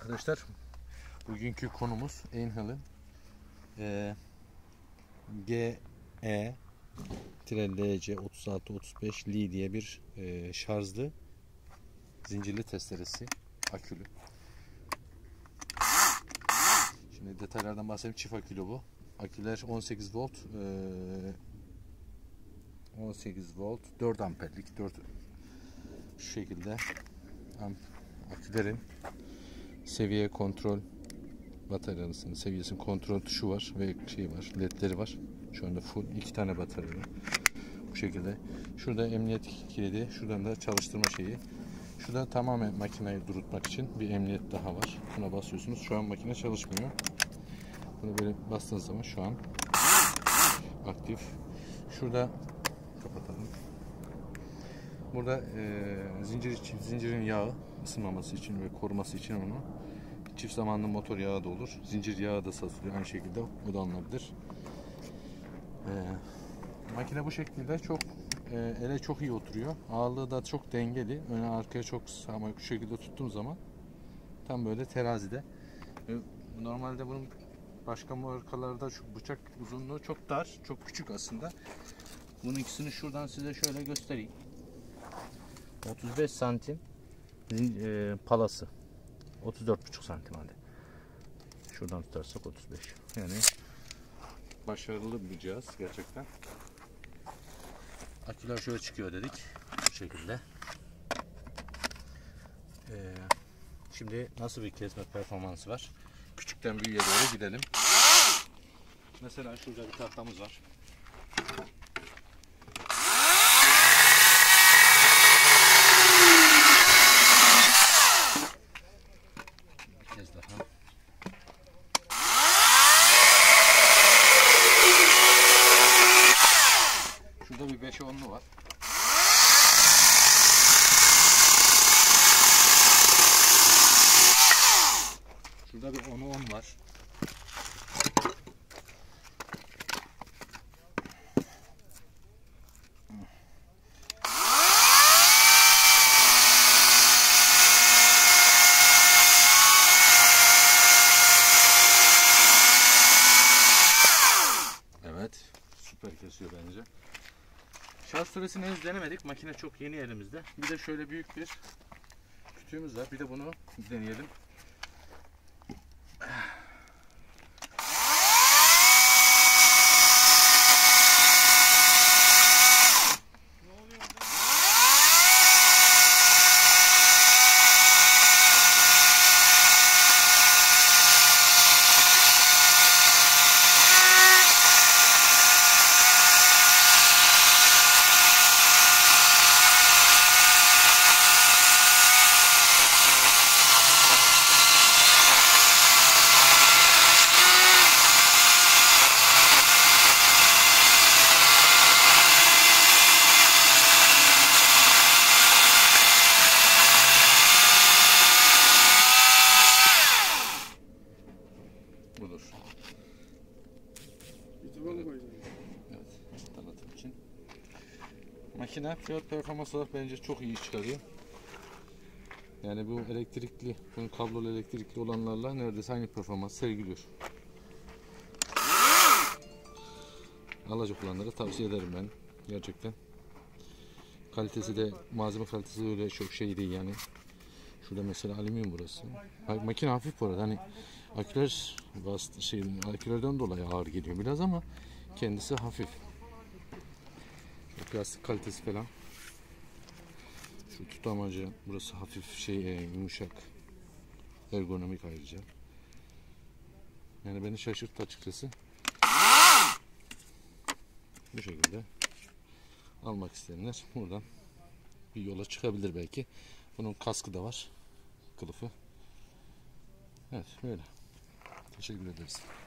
Arkadaşlar, bugünkü konumuz Einhall'in GE-LC3635 Li diye bir şarjlı zincirli testeresi, akülü. Şimdi detaylardan bahsedeyim. Çift akülü bu. Aküler 18 volt 4 amperlik, 4 şu şekilde akülerin seviye kontrol, bataryasının seviyesinin kontrol tuşu var ve ledleri var. Şu anda full 2 tane batarya. Bu şekilde. Şurada emniyet kilidi, şuradan da çalıştırma şeyi. Şurada tamamen makineyi durutmak için bir emniyet daha var. Buna basıyorsunuz. Şu an makine çalışmıyor. Bunu böyle bastığınız zaman şu an aktif. Şurada kapatalım. Burada zincirin yağı ısınmaması için ve koruması için onu çift zamanlı motor yağı da olur. Zincir yağı da satılıyor aynı şekilde. O da alınabilir. Makine bu şekilde çok ele çok iyi oturuyor. Ağırlığı da çok dengeli. Öne arkaya çok ama şu şekilde tuttuğum zaman tam böyle terazide. Normalde bunun başka markalarda şu bıçak uzunluğu çok dar, çok küçük aslında. Bunun ikisini şuradan size şöyle göstereyim. 35 santim palası. 34,5 santim hadi. Şuradan tutarsak 35. Yani başarılı bir cihaz gerçekten. Aküler şöyle çıkıyor dedik. Bu şekilde. Şimdi nasıl bir kesme performansı var? Küçükten büyüğe doğru gidelim. Mesela şurada bir tahtamız var. Bir kez daha. Şurada bir 5'e 10'lu var. Şurada bir 10'u 10 var. Evet, süper kesiyor bence. Şarj süresini henüz denemedik. Makine çok yeni elimizde. Bir de şöyle büyük bir kütüğümüz var. Bir de bunu deneyelim. Budur. Evet, tanıtım için. Makine fiyat performans olarak bence çok iyi çıkarıyor. Yani bu elektrikli, bunun kablolu elektrikli olanlarla neredeyse aynı performans sergiliyor. Alacak olanlara tavsiye ederim ben. Gerçekten. Kalitesi de, malzeme kalitesi de öyle çok şey değil yani. Şurada mesela alüminyum burası. Makine hafif bu arada. Hani aküler akülerden dolayı ağır geliyor biraz ama kendisi hafif. Plastik kalitesi falan. Şu tutamacı burası hafif yumuşak. Ergonomik ayrıca. Yani beni şaşırttı açıkçası. Bu şekilde almak isteyenler buradan bir yola çıkabilir belki. Bunun kaskı da var. Kılıfı. Evet böyle. Teşekkür ederiz.